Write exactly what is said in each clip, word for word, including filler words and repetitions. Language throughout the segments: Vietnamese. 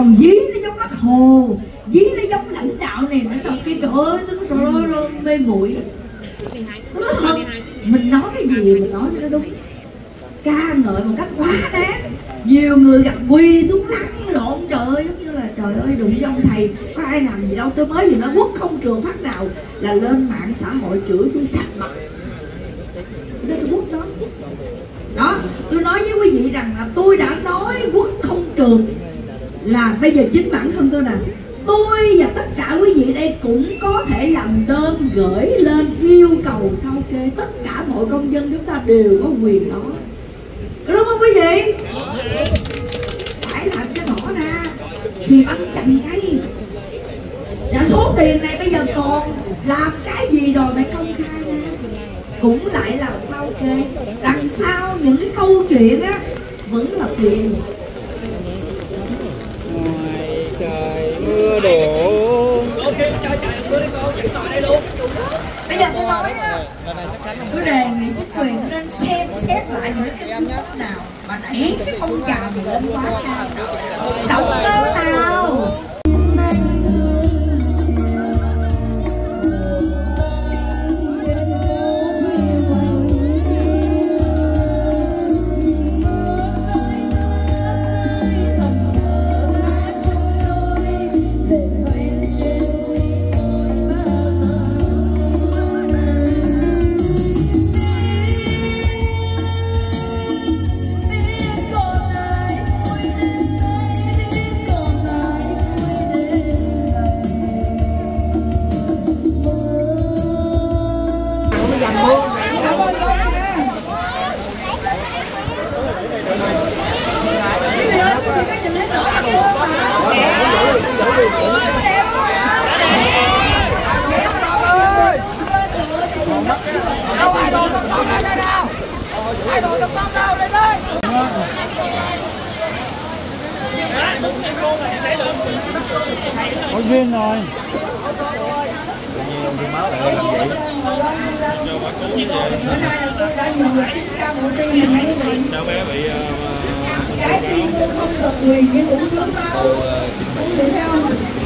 còn dí nó giống Bác Hồ, dí nó giống lãnh đạo này lãnh đạo kia. Trời ơi, tôi nói trời ơi, mê muội. Tôi nói thật, mình nói cái gì mình nói cho nó đúng, ca ngợi một cách quá đáng. Nhiều người gặp quỳ xuống lăn lộn, trời ơi, giống như là trời ơi đụng với ông thầy có ai làm gì đâu. Tôi mới vừa nói quốc không trường phát nào là lên mạng xã hội chửi tôi sạch mặt. Đó tôi quốc nói đó, tôi nói với quý vị rằng là tôi đã nói quốc không trường là bây giờ chính bản thân tôi nè, tôi và tất cả quý vị đây cũng có thể làm đơn gửi lên yêu cầu sao kê. Tất cả mọi công dân chúng ta đều có quyền đó, đúng không quý vị? Phải làm cho rõ ra thì bắn chặn cái. Và số tiền này bây giờ còn làm cái gì rồi phải công khai ra, cũng lại là sao kê. Đằng sau những cái câu chuyện á vẫn là tiền. Ngoài trời mưa đổ. Bây giờ tôi nói á, tôi đề nghị chính quyền nên xem xét lại những cái phương thức nào mà đẩy cái phong trào này lên quá cao. Động cơ nào? Có duyên rồi. Cháu bé bị Trái tim tôi không được quyền với uống nước đâu. Uống được không?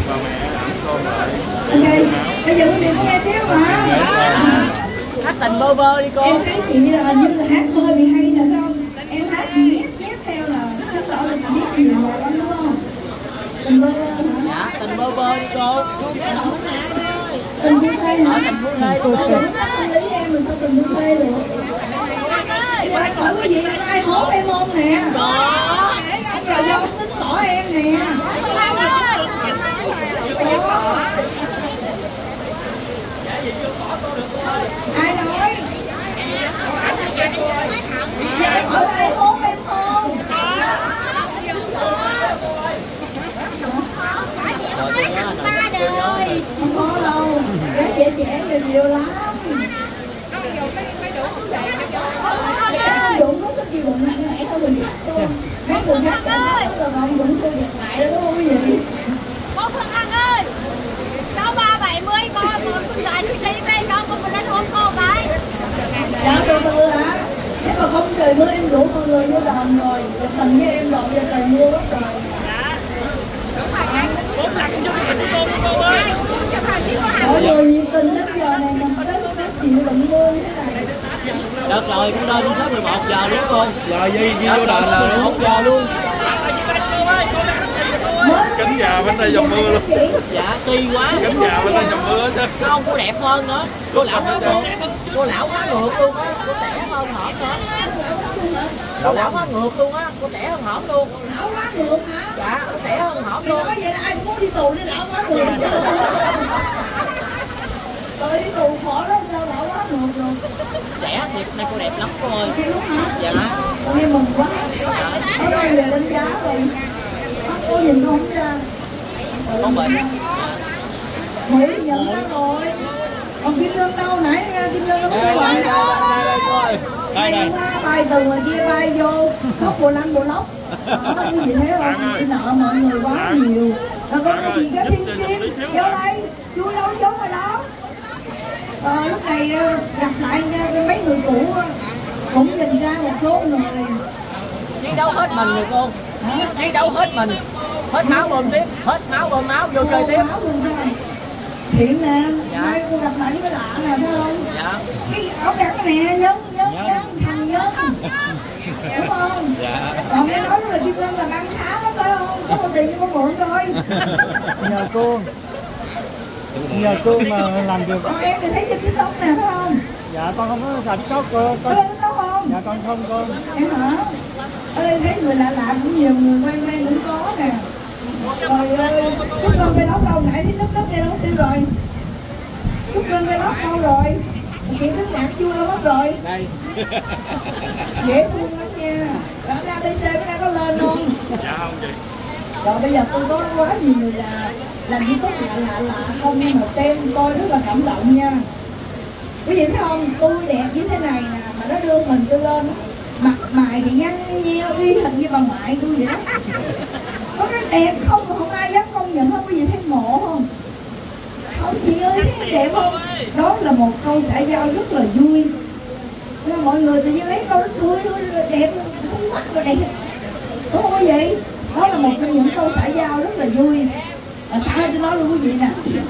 Ok, bây giờ quý vị có nghe tiếng mà. Hát tình bơ vơ đi cô. Em thấy chị là hình như là hát hơi bị hay nè phải không? Em hát gì nhép nhép theo là chứng tỏ là chị biết nhiều rồi lắm đúng không? Tình bơ vơ hả? Dạ, tình bơ vơ đi cô. Tình vui thê hả? Tình vui thê cô. Lý em mình sao tình vui thê được? Bây giờ anh hỏi quý vị là ai hốt em không nè? Có. Anh là do tính tỏ em nè. Ai nói? Giờ em hỏi là ai hốt em không? Không có đâu, gái trẻ trẻ nhiều nhiều lắm. Anh Dũng nó sức chịu đựng mạnh mẽ hơn mình thôi. Mấy người khác cho nó rồi mà ông Dũng tôi giật lại đó đúng không quý vị? Cô Phương Anh ơi, cháu ba bảy mươi con một con gái đi đi về con con lên hôn cô vậy. Dạ từ từ hả? Nếu mà không trời mưa em rủ mọi người vô đòn rồi, rồi tình với em rồi giờ trời mưa hết rồi. Mọi người nhiệt tình đến giờ này mình tới lúc đó chịu đựng mưa như thế này. Được rồi, cũng đơn tới mười một giờ đúng không? Rồi đi đi vô đền là một giờ luôn. cánh gà bên đây dòng mưa luôn. Dạ xi quá. Cánh gà bên đây dòng mưa chứ. Không, cô đẹp hơn nữa. Cô lão quá ngược. Cô lão quá ngược luôn á. Cô trẻ hơn hổm nữa. Cô lão quá ngược luôn á. Cô trẻ hơn hổm luôn. Lão quá ngược hả? Dạ, cô trẻ hơn hổm luôn. Nói vậy là ai cũng muốn đi tù đi lão quá ngược. Tôi đi tù khổ lắm sao lão quá ngược rồi. Trẻ thiệt, này cô đẹp lắm cô ơi. Dạ. Con em mừng quá. Ở đây là đánh giá rồi. Cô nhìn không ra. Không bệnh. Mỹ nhận ra rồi. Còn Kim Lân đâu nãy Kim Lân nó có bài đâu. đây đây. Bay từ ngoài kia bay vô khóc bộ lăn bộ lóc. Đó, quý vị thấy không? Chị nợ mọi người quá nhiều. Rồi có cái gì cái Thiên Kim vô đây. Vui đâu trốn rồi đó. Ờ, lúc này gặp lại mấy người cũ cũng nhìn ra một số người. Chiến đấu hết mình rồi cô. Chiến đấu hết mình. hết máu bơm tiếp, hết máu bơm máu vô chơi tiếp. Thiện nè, dạ. Mai cô gặp lại cái lạ nè, thấy không? Dạ. Cái áo cắn nè, nhấn, nhấn, nhấn, thằng nhấn. Đúng không? Dạ. Còn nghe nói là Kim Ngân làm ăn khá lắm phải không? Có một tiền cho con mượn thôi. Nhờ cô. Nhờ cô mà làm được. Con em thì thấy trên TikTok nè, phải không? Dạ con không có xài TikTok cô. Có lên TikTok không? Dạ con không cô. Em hả? Ở đây thấy người lạ lạ cũng nhiều, người quen quen cũng có nè. Trời ơi, Trúc Ngân về lóc đâu nãy đến nấp nấp đây đâu tiêu rồi. Trúc Ngân về lóc đâu rồi. Chuyện tức nhạc vui đâu mất rồi. Đây. Dễ thương lắm nha. Rồi ra bê xê bữa nay có lên không? Dạ không chị. Rồi bây giờ tôi có quá nhiều người là làm YouTube lạ lạ lạ không, nhưng mà xem coi rất là cảm động nha. Quý vị thấy không, tôi đẹp như thế này nè mà nó đưa mình tôi lên, mặt mày thì nhăn nheo y hình như bà ngoại tôi vậy đó. Có cái đẹp không mà không ai dám công nhận không, quý vị thấy ngộ không? Không chị ơi, thấy đẹp không? Đó là một câu xã giao rất là vui. Nhưng mà mọi người tự nhiên lấy câu đó vui thôi, đẹp, sống mắt rồi đẹp. Đúng không quý vị? Đó là một trong những câu xã giao rất là vui. À, sao tôi nói luôn quý vị nè.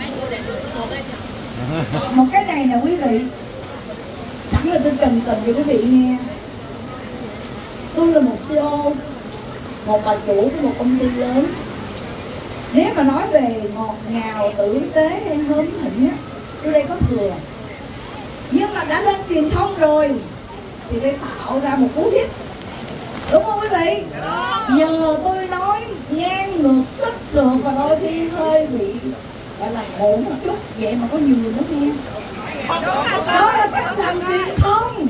Một cái này nè quý vị, sẵn là tôi cần cần cho quý vị nghe. Tôi là một xê e ô, một bà chủ của một công ty lớn. Nếu mà nói về ngọt ngào, tử tế hay hớm hỉnh á, tôi đây có thừa. Nhưng mà đã lên truyền thông rồi thì phải tạo ra một cú hit. Đúng không quý vị? Nhờ tôi nói ngang ngược, sức sượt và đôi khi hơi bị gọi là khổ một chút, vậy mà có nhiều người nó nghe. Đó là cách làm truyền thông.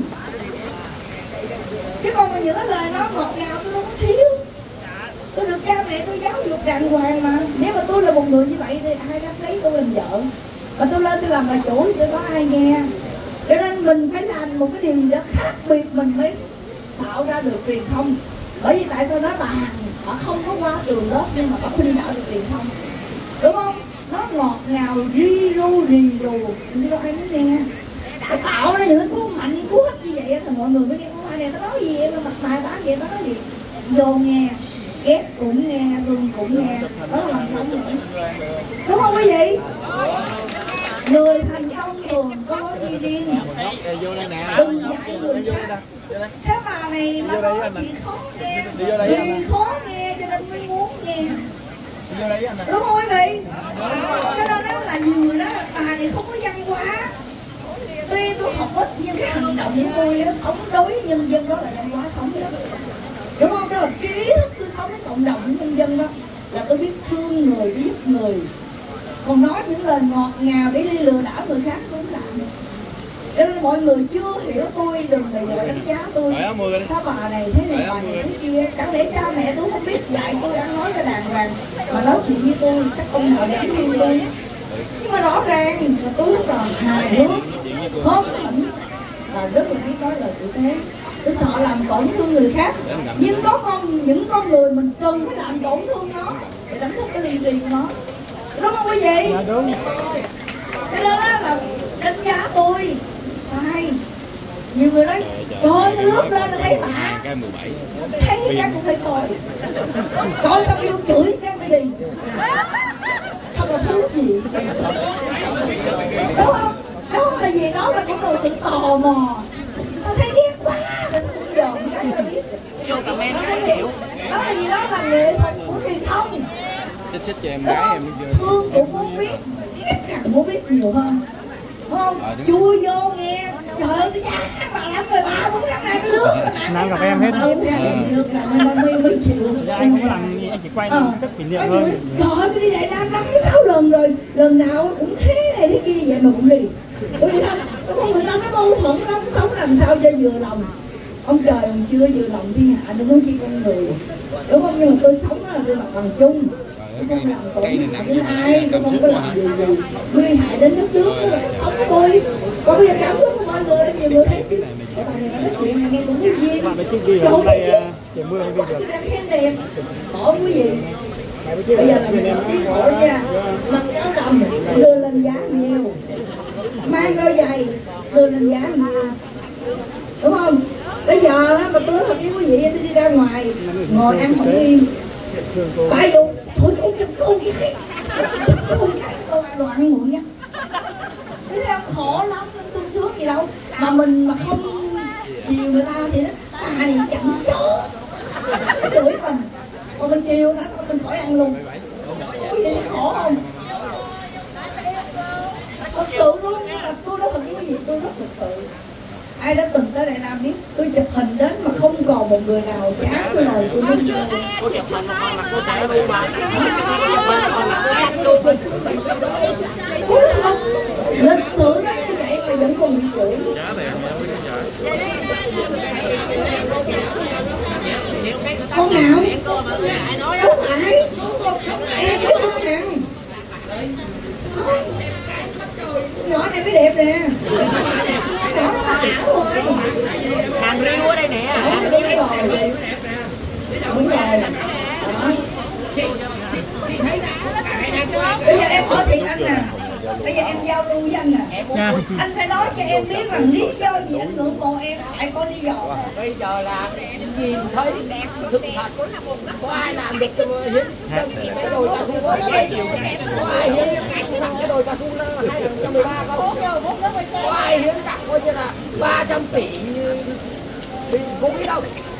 Chứ còn mà những cái lời nói ngọt ngào tôi không có thiếu. Tôi được cha mẹ tôi giáo dục đàng hoàng mà. Nếu mà tôi là một người như vậy thì ai dám lấy tôi làm vợ. Mà tôi lên tôi làm bà chủ thì tôi có ai nghe. Cho nên mình phải làm một cái điều gì đó khác biệt mình mới tạo ra được truyền thông. Bởi vì tại sao nói bà Hằng họ không có qua trường lớp nhưng mà họ khuyên đạo được truyền thông. Đúng không? Nó ngọt ngào ri ru rì rù, nhưng đâu ai muốn nghe. Phải tạo ra những cái cú mạnh cú hít như vậy thì mọi người mới nghe con ai này nó nói gì vậy, mặt mày bá vậy nó nói gì. Vô nghe, ghét cũng nghe, thương cũng nghe. Đó là làm không vậy. Đúng không quý vị? Người thành công thường có lối đi riêng. Đừng dạy người khác. Cái bà này nó nói chuyện khó nghe, vì khó nghe cho nên mới muốn nghe. Đúng không quý vị? Cho nên đó là nhiều người đó là bà này không có văn hóa. Tuy tôi học ít nhưng cái hành động của tôi nó sống đối với nhân dân đó là văn hóa sống đó. Đúng không? Đó là cái ý thức tôi sống với cộng đồng với nhân dân đó. Là tôi biết thương người, biết giúp người. Còn nói những lời ngọt ngào để đi lừa đảo người khác tôi không làm. Cho nên mọi người chưa hiểu tôi đừng để gọi đánh giá tôi. Sao bà này thế này, bà này thế kia. Chẳng lẽ cha mẹ tôi không biết dạy tôi ăn nói cho đàng hoàng mà nói chuyện với tôi chắc ông nào đáng thương tôi. Nhưng mà rõ ràng là tôi rất là hài hước, hớm hỉnh và rất là biết nói lời tử tế. Tôi sợ làm tổn thương người khác. Nhưng có con những con người mình cần phải làm tổn thương nó để đánh thức cái ly riêng của nó. Đúng không quý vị? Dạ đúng. Cái đó là đánh giá tôi sai. Nhiều người nói trời ơi lướt lên là thấy bà thấy cái cũng phải coi coi xong vô chửi cái mới đi. Thật là thú vị. Đúng không? Đúng không? Là vì đó là cũng là sự tò mò. Sao thấy ghét quá là cũng dòm cái là biết. Vô comment nó chịu. Đó là gì đó là nghệ thuật của truyền thông. Xích cho em gái em chưa? Thương cũng muốn biết, ghét càng muốn biết nhiều hơn. Đúng không? Chui vô nghe, trời ơi tôi chả bà lắm rồi ba bốn tháng nay cái lướt. Nam gặp em hết. Em được là nên mới mới chịu. Dạ anh không có làm gì, anh chỉ quay làm cách kỷ niệm thôi. Trời ơi tôi đi Đại Nam năm sáu lần rồi, lần nào cũng thế này thế kia vậy mà cũng đi. Bởi vì không, con người ta nó mâu thuẫn lắm, sống làm sao cho vừa lòng. Ông trời còn chưa vừa lòng thiên hạ đừng có chi con người. Đúng không? Nhưng mà tôi sống đó là tôi mặt bằng chung. Tôi không làm tổn hại đến ai, tôi không có làm gì gì nguy hại đến đất nước, đó là sống của tôi. Còn bây giờ cảm xúc của mọi người, nhiều người thấy chứ. Để bà này nói chuyện này nghe cũng vui duyên. Trời ơi, trời mưa không đi được. Đang khen đẹp, bỏ quý vị. Bây giờ là mình có tiếng khổ nha. Mặc áo đầm, đưa lên giá nhiều. Mang đôi giày, đưa lên giá nhiều. Đúng không? Bây giờ mà tôi nói thật với quý vị, tôi đi ra ngoài, ngồi ăn không yên. Phải dụ con gái con gái tôi loạn muội nha. Thế em khổ lắm, nó sung sướng gì đâu. Mà mình mà không chiều người ta thì nó ta thì chẳng chó cái tuổi mình. Mà mình chiều nó mình khỏi ăn luôn. Có gì khổ không? Thật sự luôn, nhưng mà tôi nói thật với quý vị, tôi rất thật sự. Ai đã từng tới Đại Nam biết, tôi chụp hình đến mà không còn một người nào chán tôi rồi tôi đứng lên. Cô chụp hình mà con mặt cô xanh luôn mà. Chụp hình con mặt cô xanh luôn. Đúng không? Lịch sử nó như vậy mà vẫn còn bị chửi. Con nào? Không phải. Em có con nào? Nhỏ này mới đẹp nè. Nhỏ nó là ảo rồi. Hàng riêu ở đây nè. Hàng riêu rồi. Đúng rồi. Bây giờ em hỏi thiệt anh nè. Bây giờ em giao lưu với anh nè. Anh phải nói cho em biết rằng lý do gì anh ngưỡng mộ em, phải có lý do. Bây giờ là nhìn thấy thực thật có ai làm được cho hiến cái đồi cao su có ai hiến cái đồi cao su năm hai nghìn không trăm mười ba không? Có ai hiến tặng coi như là ba trăm tỷ thì không biết đâu.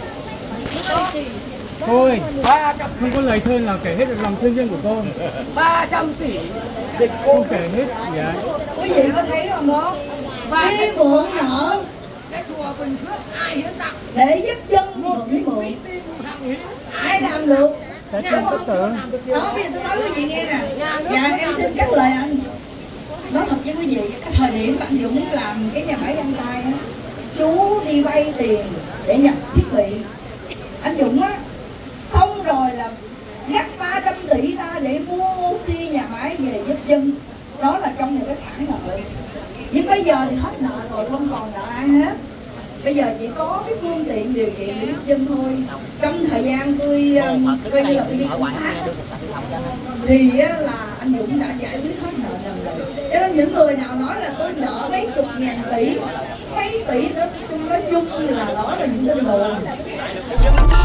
Thôi, không có lời thơ nào kể hết được lòng thương nhân của con. ba trăm tỷ Dịch không kể hết. Dạ. Quý vị có thấy không đó? Đi mượn nợ cái chùa Bình Phước ai hiến tặng để giúp dân mượn mượn. Ai làm được? Cái tên tất tử. Đó, bây giờ tôi nói quý vị nghe nè. Dạ em xin cắt lời anh. Nói thật với quý vị, cái thời điểm bạn Dũng làm cái nhà máy đăng tay á, chú đi vay tiền để nhập thiết bị. Anh Dũng á, xong rồi là ngắt ba trăm tỷ ra để mua oxy nhà máy về giúp dân. Đó là trong một cái khoản nợ. Nhưng bây giờ thì hết nợ rồi, không còn nợ ai hết. Bây giờ chỉ có cái phương tiện điều kiện để giúp dân thôi. Trong thời gian tôi coi như là tôi đi công tác thì là anh Dũng đã giải quyết hết nợ nần rồi. Cho nên những người nào nói là tôi nợ mấy chục ngàn tỷ, mấy tỷ đó nói chung là đó là những tin đồn.